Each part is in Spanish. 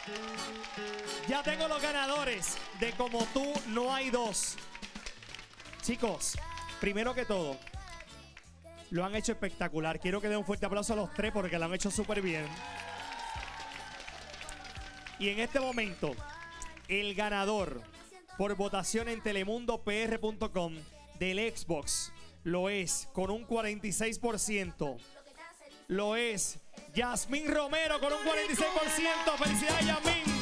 Ya tengo los ganadores de Como Tú No Hay Dos. Chicos, primero que todo, lo han hecho espectacular. Quiero que den un fuerte aplauso a los tres porque lo han hecho súper bien. Y en este momento, el ganador por votación en telemundopr.com del Xbox lo es con un 46%. Lo es Yasmín Romero con un 46%. ¡Felicidades, Yasmín!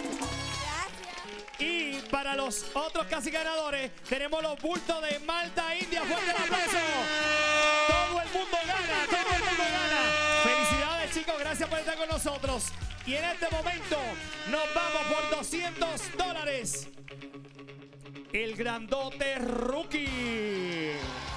Y para los otros casi ganadores, tenemos los bultos de Malta India. ¡Fuerte el aplauso! Todo el mundo gana, todo el mundo gana. Felicidades, chicos, gracias por estar con nosotros. Y en este momento nos vamos por $200. El grandote Rookie.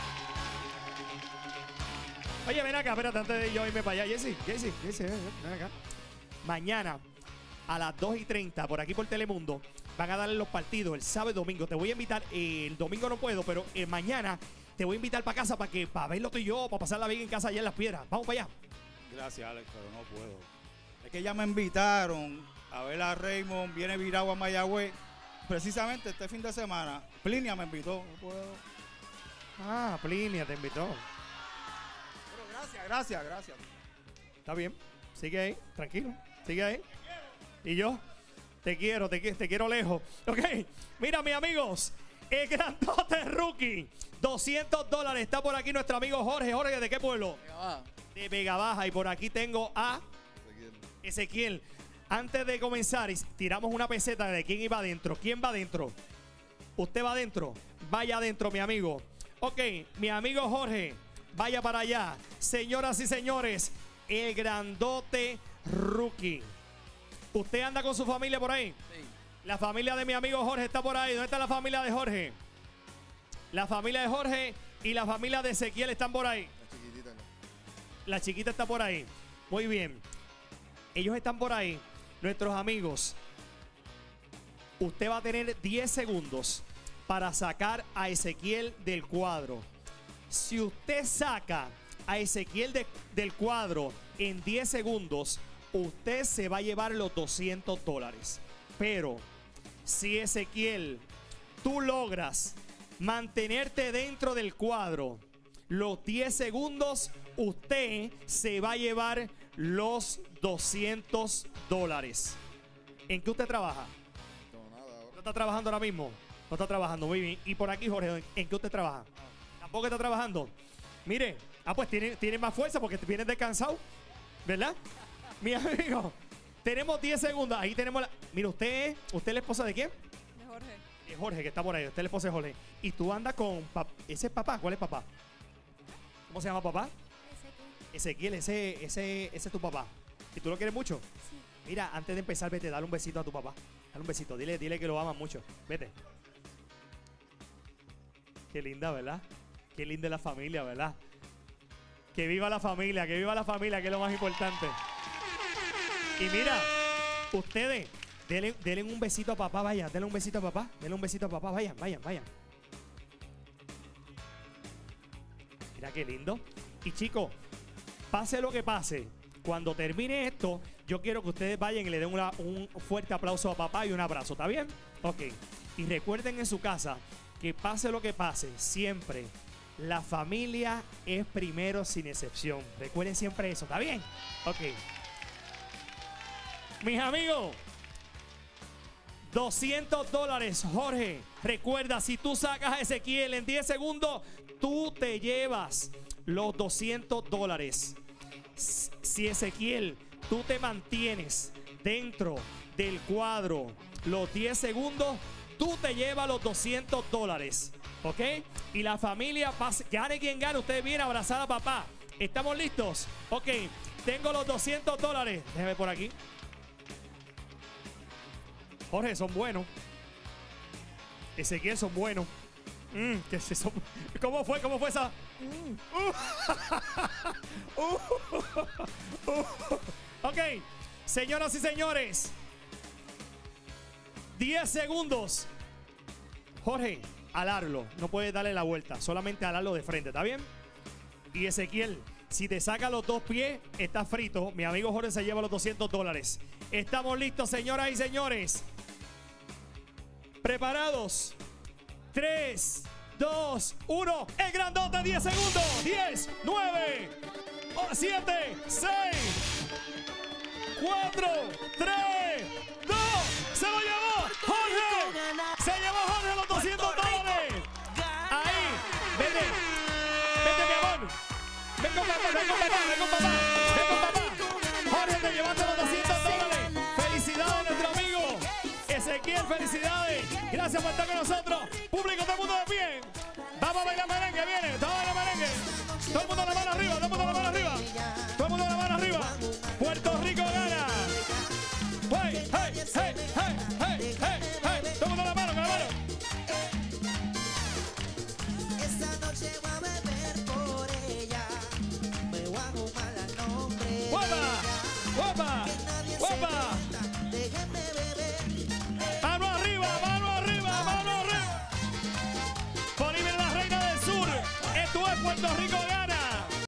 Oye, ven acá, espérate, antes de yo irme para allá. Jessy, ven acá. Mañana a las 2:30 por aquí por Telemundo van a darle los partidos el sábado y domingo. Te voy a invitar, el domingo no puedo, pero mañana te voy a invitar para casa para verlo tú y yo, para pasarla bien en casa allá en Las Piedras. Vamos para allá. Gracias, Alex, pero no puedo. Es que ya me invitaron a ver a Raymond, viene virado a Mayagüez. Precisamente este fin de semana, Plinia me invitó. No puedo. Ah, Plinia te invitó. Pero gracias. Está bien, sigue ahí, tranquilo, sigue ahí. Y yo te quiero lejos. Ok, mira, mis amigos, el grandote Rookie, $200. Está por aquí nuestro amigo Jorge. Jorge, ¿de qué pueblo? De Vega Baja. Y por aquí tengo a Ezequiel. Antes de comenzar, tiramos una peseta de quién iba adentro. ¿Quién va adentro? ¿Usted va adentro? Vaya adentro, mi amigo. Ok, mi amigo Jorge, vaya para allá. Señoras y señores, el grandote Rookie. ¿Usted anda con su familia por ahí? Sí. La familia de mi amigo Jorge está por ahí. ¿Dónde está la familia de Jorge? La familia de Jorge y la familia de Ezequiel están por ahí. La chiquitita no. La chiquita está por ahí. Muy bien. Ellos están por ahí. Nuestros amigos. Usted va a tener 10 segundos para sacar a Ezequiel del cuadro. Si usted saca a Ezequiel del cuadro en 10 segundos, usted se va a llevar los $200. Pero si Ezequiel, tú logras mantenerte dentro del cuadro los 10 segundos, usted se va a llevar los $200. ¿En qué usted trabaja? No, nada ¿No ahora. está trabajando ahora mismo? No está trabajando, muy bien. Y por aquí, Jorge, ¿en qué usted trabaja? ¿Tampoco está trabajando? Mire, pues tiene más fuerza porque viene descansado, ¿verdad? Mi amigo, tenemos 10 segundos. Ahí tenemos la... Mira, ¿usted es la esposa de quién? De Jorge. De Jorge, que está por ahí. Usted es la esposa de Jorge. Y tú andas con... ¿Ese es papá? ¿Cuál es papá? ¿Cómo se llama papá? Ezequiel, ese es tu papá. ¿Y tú lo quieres mucho? Sí. Mira, antes de empezar, vete, dale un besito a tu papá. Dale un besito, dile que lo amas mucho. Vete. Qué linda, ¿verdad? Qué linda es la familia, ¿verdad? Que viva la familia, que es lo más importante. Y mira, ustedes, denle un besito a papá, vayan, denle un besito a papá, vayan. Mira qué lindo. Y chicos, pase lo que pase, cuando termine esto, yo quiero que ustedes vayan y le den un fuerte aplauso a papá y un abrazo, ¿está bien? Ok. Y recuerden en su casa que pase lo que pase, siempre la familia es primero sin excepción. Recuerden siempre eso, ¿está bien? Ok. Mis amigos, $200, Jorge. Recuerda, si tú sacas a Ezequiel en 10 segundos, tú te llevas los $200. Si Ezequiel, tú te mantienes dentro del cuadro los 10 segundos, tú te llevas los $200. ¿Ok? Y la familia, gane quien gane, usted viene a abrazar a papá. ¿Estamos listos? Ok, tengo los $200. Déjeme por aquí. Jorge, son buenos. Ezequiel, son buenos. ¿Qué es eso? ¿Cómo fue esa? Ok, señoras y señores, 10 segundos. Jorge, alarlo. No puedes darle la vuelta, solamente alarlo de frente, ¿está bien? Y Ezequiel, Si te saca los 2 pies, está frito. Mi amigo Jorge se lleva los $200. Estamos listos, señoras y señores. ¿Preparados? 3, 2, 1. El grandote, 10 segundos. 10, 9, 7, 6, 4, 3, 2. Se lo llevó Jorge. Se llevó Jorge los $200. Ahí. Vete. Vete, mi amor. Ven con papá, ven con papá, ven con papá. Ven con papá. Jorge, te llevaste los $200. Felicidades a nuestro amigo Ezequiel, felicidades. Gracias por estar con nosotros. Público, todo el mundo de pie. Vamos a bailar merengue, viene. Vamos a bailar merengue. Todo el mundo la mano arriba, todo el mundo la mano arriba. Todo el mundo la mano arriba. Puerto Rico gana. Hey, hey, hey, hey, hey, hey, hey. Todo el mundo la mano, con la mano. Esta noche voy a beber por ella. Me voy a jugar al nombre de ¡Guapa! ¡Guapa! ¡Guapa! Déjenme beber. ¡Mano arriba, mano arriba, mano arriba! Bolivia es la reina del sur. Esto es Puerto Rico